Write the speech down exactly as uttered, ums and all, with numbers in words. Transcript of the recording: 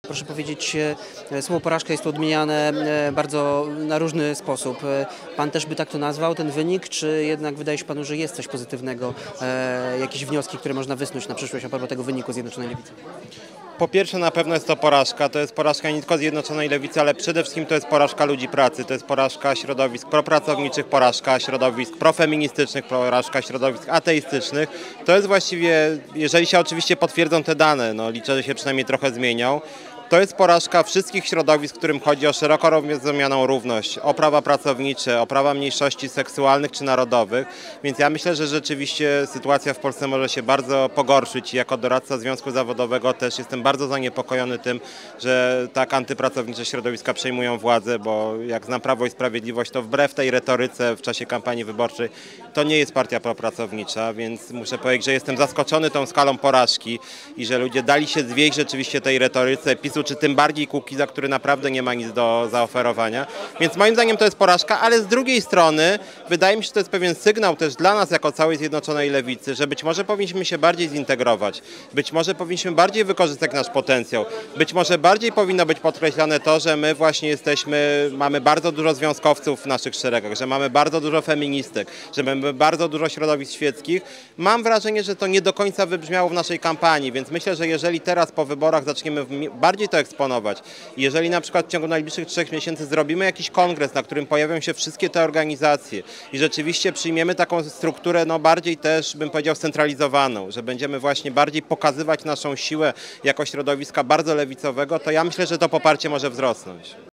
Proszę powiedzieć, e, słowo porażka jest tu odmieniane e, bardzo na różny sposób. E, Pan też by tak to nazwał, ten wynik, czy jednak wydaje się Panu, że jest coś pozytywnego, e, jakieś wnioski, które można wysnuć na przyszłość a propos tego wyniku Zjednoczonej Lewicy? Po pierwsze, na pewno jest to porażka. To jest porażka nie tylko Zjednoczonej Lewicy, ale przede wszystkim to jest porażka ludzi pracy. To jest porażka środowisk propracowniczych, porażka środowisk profeministycznych, porażka środowisk ateistycznych. To jest właściwie, jeżeli się oczywiście potwierdzą te dane, no liczę, że się przynajmniej trochę zmienią, to jest porażka wszystkich środowisk, w którym chodzi o szeroko rozumianą równość, o prawa pracownicze, o prawa mniejszości seksualnych czy narodowych. Więc ja myślę, że rzeczywiście sytuacja w Polsce może się bardzo pogorszyć i jako doradca Związku Zawodowego też jestem bardzo zaniepokojony tym, że tak antypracownicze środowiska przejmują władzę, bo jak znam Prawo i Sprawiedliwość, to wbrew tej retoryce w czasie kampanii wyborczej to nie jest partia propracownicza, więc muszę powiedzieć, że jestem zaskoczony tą skalą porażki i że ludzie dali się zwieść rzeczywiście tej retoryce PiSu, czy tym bardziej Kukiza, który naprawdę nie ma nic do zaoferowania. Więc moim zdaniem to jest porażka, ale z drugiej strony wydaje mi się, że to jest pewien sygnał też dla nas jako całej Zjednoczonej Lewicy, że być może powinniśmy się bardziej zintegrować, być może powinniśmy bardziej wykorzystać nasz potencjał, być może bardziej powinno być podkreślane to, że my właśnie jesteśmy, mamy bardzo dużo związkowców w naszych szeregach, że mamy bardzo dużo feministek, że mamy bardzo dużo środowisk świeckich. Mam wrażenie, że to nie do końca wybrzmiało w naszej kampanii, więc myślę, że jeżeli teraz po wyborach zaczniemy bardziej to eksponować, jeżeli na przykład w ciągu najbliższych trzech miesięcy zrobimy jakiś kongres, na którym pojawią się wszystkie te organizacje i rzeczywiście przyjmiemy taką strukturę, no bardziej też bym powiedział scentralizowaną, że będziemy właśnie bardziej pokazywać naszą siłę jako środowiska bardzo lewicowego, to ja myślę, że to poparcie może wzrosnąć.